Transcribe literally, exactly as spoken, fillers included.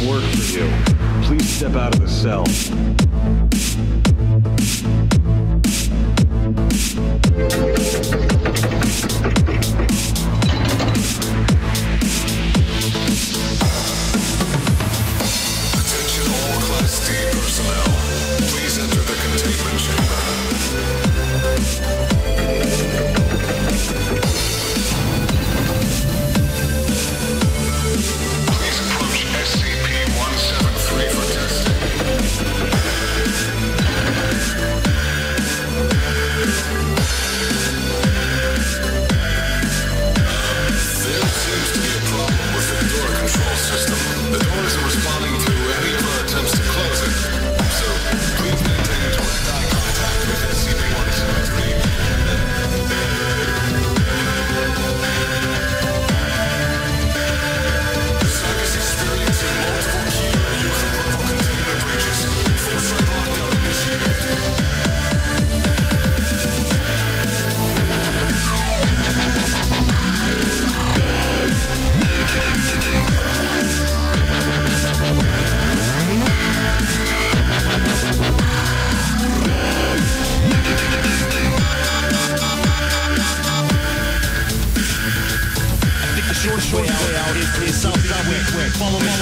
work for you. Please step out of the cell. Attention all Class D personnel. Please enter the containment chamber. Please approach S C P one seven three for testing. There seems to be a problem with the door control system. The door isn't responding to any of our attempts to close it. So please maintain direct eye contact with S C P one seven three. The site is experiencing multiple key and user-level containment breaches. Full-site lockdown initiated. Short way out is, is south, south, west, west. Follow my